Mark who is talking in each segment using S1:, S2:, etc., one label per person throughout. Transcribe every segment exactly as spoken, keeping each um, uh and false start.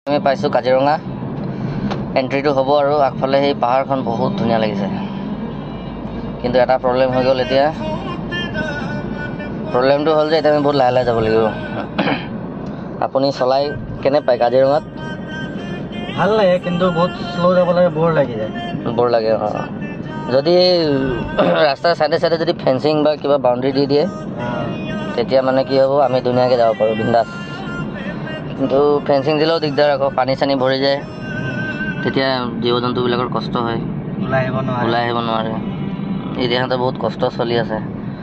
S1: আমি পাইছোঁ কাজিৰঙা এণ্ট্ৰিটো হ'ব আৰু আগফালে সেই পাহাৰখন বহুত ধুনীয়া লাগিছে কিন্তু এটা প্ৰব্লেম হৈ গ'ল এতিয়া প্ৰব্লেমটো হ'ল যে এতিয়া আমি বহুত লাহে লাহে যাব লাগিব আপুনি চলাই কেনে পায় কাজিৰঙাত
S2: ভাল লাগে কিন্তু বহুত শ্ল' যাব লাগে বৰ লাগি যায়
S1: বৰ লাগে অঁ যদি ৰাস্তাৰ চাইডে চাইডে যদি ফেঞ্চিং বা কিবা বাউণ্ডেৰী দি দিয়ে তেতিয়া মানে কি হ'ব আমি ধুনীয়াকৈ যাব পাৰোঁ বিন্দাছ কিন্তু ফেঞ্চিং দিলেও দিগদাৰ আকৌ পানী চানী ভৰি যায় তেতিয়া জীৱ জন্তুবিলাকৰ কষ্ট হয়
S2: ওলাই আহিব নোৱাৰে
S1: ওলাই আহিব নোৱাৰে এতিয়াহঁতে বহুত কষ্ট চলি আছে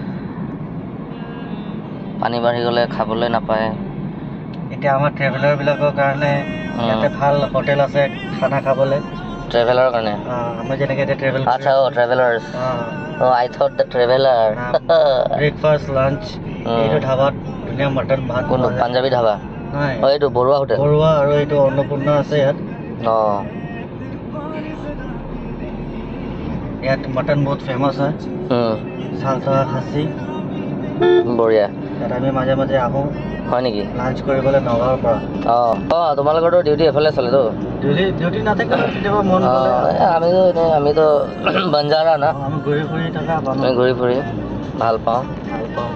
S1: পানী বাঢ়ি গ'লে খাবলৈ নাপায়
S2: এতিয়া আমাৰ ট্ৰেভেলাৰবিলাকৰ কাৰণে ইয়াতে ভাল হোটেল আছে খানা খাবলৈ
S1: ট্ৰেভেলাৰৰ কাৰণে
S2: আমি যেনেকৈ এতিয়া ট্ৰেভেল
S1: আচ্ছা অ' ট্ৰেভেলাৰ্ছ অ' I thought the traveller
S2: breakfast lunch এইটো ধাবাত ধুনীয়া মটন ভাত
S1: কোনটো পাঞ্জাবী ধাবা অঁ এইটো বৰুৱা হোটেল
S2: বৰুৱা আৰু এইটো অন্নপূৰ্ণা আছে ইয়াত
S1: অঁ
S2: ইয়াত মটন বহুত ফেমাছ হয় চালতৰা খাচী
S1: বঢ়িয়া
S2: ইয়াত আমি মাজে মাজে আহোঁ
S1: হয় নেকি
S2: লাঞ্চ কৰিবলৈ নগাঁৱৰ পৰা
S1: অঁ অঁ তোমালোকৰতো ডিউটি এফালে চলেতো
S2: ডিউটি ডিউটি নাথাকে কেতিয়াবা মন
S1: আমিতো এনেই আমিতো বঞ্জাৰা না
S2: আমি ঘূৰি ফুৰি থকা
S1: আমি ঘূৰি ফুৰি ভাল পাওঁ
S2: ভাল পাওঁ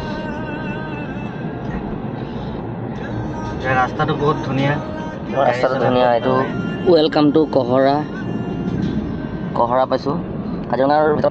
S2: ৰাস্তাটো বহুত ধুনীয়া
S1: ৰাস্তাটো ধুনীয়া এইটো ৱেলকাম টু কহৰা কহৰা পাইছোঁ কাজিৰঙাৰ ভিতৰত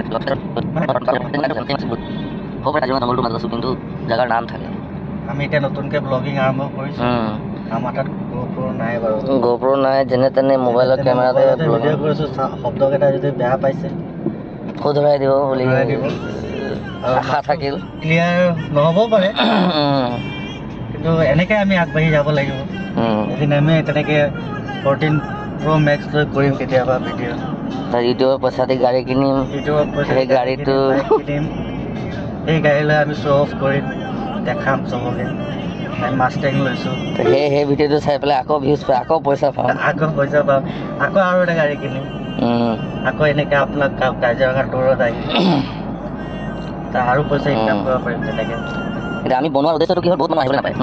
S1: জংঘলটো মাজত আছোঁ কিন্তু জেগাৰ নাম থাকে
S2: আমি এতিয়া নতুনকৈ ব্লগিং আৰম্ভ কৰিছোঁ আমাৰ তাত গোপ্ৰ নাই বাৰু
S1: গোপ্ৰ নাই যেনে তেনে মোবাইলৰ কেমেৰাতে
S2: ভিডিঅ' কৰিছোঁ শব্দকেইটা যদি বেয়া পাইছে
S1: শুধৰাই দিব বুলি আশা থাকিল
S2: ক্লিয়াৰ নহ'বও পাৰে কিন্তু এনেকৈ আমি আগবাঢ়ি যাব লাগিব এদিন আমি তেনেকৈ ফৰ্টিন প্ৰ' মেক্স লৈ কৰিম কেতিয়াবা ভিডিঅ'
S1: ইউটিউবৰ পইচা দি গাড়ী কিনিম
S2: ইউটিউবৰ পইচা
S1: সেই গাড়ীটো
S2: কিনিম সেই গাড়ী লৈ আমি শ্ব' অফ কৰিম দেখাম চবকে আমি মাষ্টেং লৈছোঁ
S1: সেই সেই ভিডিঅ'টো চাই পেলাই আকৌ ভিউজ পাই আকৌ পইচা পাম
S2: আকৌ পইচা পাম আকৌ আৰু এটা গাড়ী কিনিম আকৌ এনেকৈ আপোনাক কাজিৰঙা টুৰত আহিম আৰু পইচা ইনকাম কৰিব পাৰিম তেনেকৈ
S1: এতিয়া আমি বনোৱাৰ উদ্দেশ্যটো কি হ'ল বহুত মানুহ আহিবলৈ নাপায়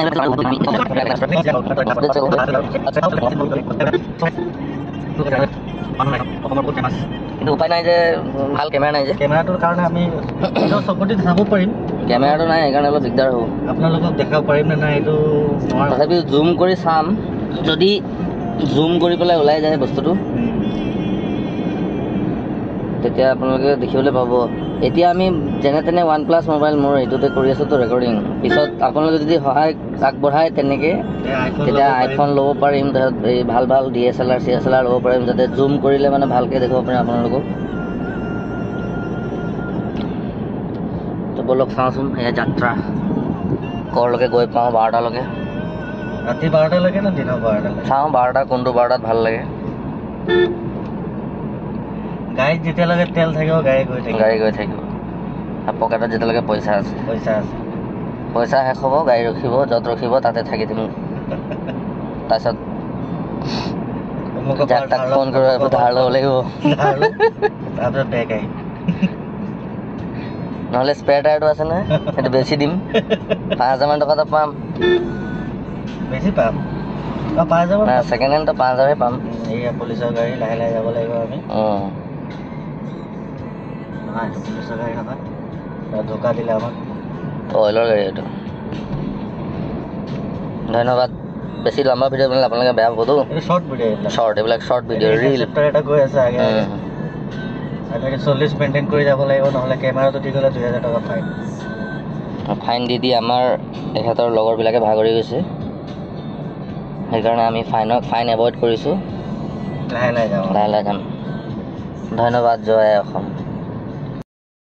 S1: কিন্তু উপায় নাই যে ভাল কেমেৰা নাই যে
S2: কেমেৰাটোৰ কাৰণে আমি চকুটি চাব পাৰিম
S1: কেমেৰাটো নাই সেইকাৰণে অলপ দিগদাৰ হ'ব
S2: আপোনালোকক দেখাব পাৰিম নে নাই এইটো
S1: তথাপি জুম কৰি চাম যদি জুম কৰি পেলাই ওলাই যায় বস্তুটো তেতিয়া আপোনালোকে দেখিবলৈ পাব এতিয়া আমি যেনে তেনে ওৱান প্লাছ মোবাইল মোৰ এইটোতে কৰি আছোঁতো ৰেকৰ্ডিং পিছত আপোনালোকে যদি সহায় আগবঢ়ায় তেনেকৈ তেতিয়া আইফোন ল'ব পাৰিম তাৰপিছত এই ভাল ভাল D S L R C S L R ল'ব পাৰিম যাতে জুম কৰিলে মানে ভালকৈ দেখিব পাৰিম আপোনালোকক তো বলক চাওঁচোন এয়া যাত্ৰা কৰলৈকে গৈ পাওঁ বাৰটালৈকে
S2: ৰাতি বাৰটালৈকে নে দিনৰ বাৰটালৈকে
S1: চাওঁ বাৰটা কোনটো বাৰটাত ভাল লাগে
S2: গাড়ীত যেতিয়ালৈকে তেল থাকিব গাড়ী গৈ থাকিব
S1: গাড়ী গৈ থাকিব আৰু পকেটত যেতিয়ালৈকে পইচা আছে
S2: পইচা আছে
S1: পইচা শেষ হ'ব গাড়ী ৰখিব য'ত ৰখিব তাতে থাকি দিম তাৰপিছত যাক তাক ফোন কৰি ধাৰ ল'ব লাগিব
S2: তাৰপিছত বেগ আহিম
S1: নহ'লে স্পেয়াৰ টায়াৰটো আছে নহয় সেইটো বেছি দিম পাঁচ হাজাৰমান টকা এটা পাম
S2: বেছি পাম পাঁচ হাজাৰ
S1: ছেকেণ্ড হেণ্ডটো পাঁচ হাজাৰহে পাম
S2: এইয়া পুলিচৰ গাড়ী লাহে লাহে যাব লাগিব আমি নহয় পুলিচৰ গাড়ী নহয় ঢোকা দিলে আমাক
S1: অইলৰ গাড়ী এইটো ধন্যবাদ বেছি লম্বা ভিডিঅ' বনালে আপোনালোকে বেয়া পাবতো
S2: শ্বৰ্ট ভিডিঅ'
S1: শ্বৰ্ট এইবিলাক শ্বৰ্ট ভিডিঅ' ৰিল
S2: এটা গৈ আছে আগে আমি চল্লিছ মেইনটেইন কৰি যাব লাগিব নহ'লে কেমেৰাটো দি গ'লে দুই হাজাৰ টকা ফাইন
S1: ফাইন দি দি আমাৰ এখেতৰ লগৰবিলাকে ভাগৰি গৈছে সেইকাৰণে আমি ফাইনক ফাইন এভইড কৰিছোঁ
S2: লাহে লাহে যাওঁ
S1: লাহে লাহে যাম ধন্যবাদ জয় অসম